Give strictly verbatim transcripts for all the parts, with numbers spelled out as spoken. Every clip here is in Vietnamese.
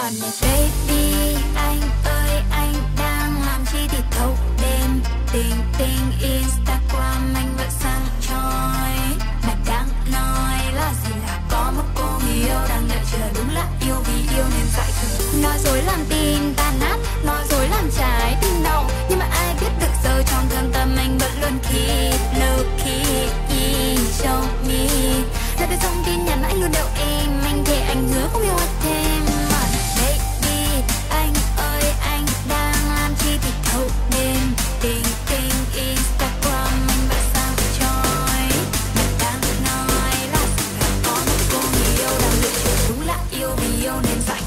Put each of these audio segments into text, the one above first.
này baby, anh ơi anh đang làm chi thì thâu đêm. Tình tình Instagram anh vẫn sang choi. Mà đang nói là gì là có một cô người yêu đang đợi chờ, đúng là yêu vì yêu nên dại khờ. Nói dối làm tin tan nát, nói dối làm trái tim đau. Nhưng mà ai biết được giờ trong thâm tâm anh vẫn luôn keep low key. Show me là từ trong tin nhắn anh luôn đợi em, anh thề anh hứa không yêu ai thêm. Mà baby, anh ơi anh đang làm chi thì thâu đêm. Tình tình Instagram anh vẫn sang choi. Mà đang nói là rằng là có một cô người yêu đang đợi chờ, đúng là yêu vì yêu nên dại.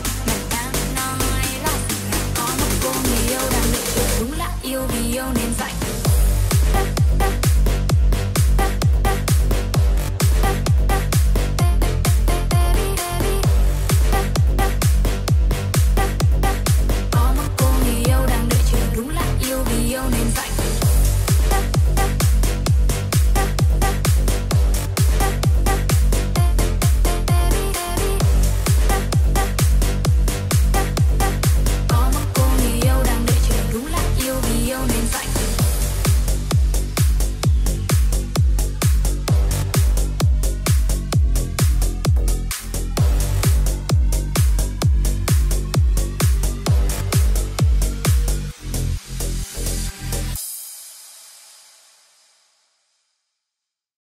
Yêu vì yêu nên dại.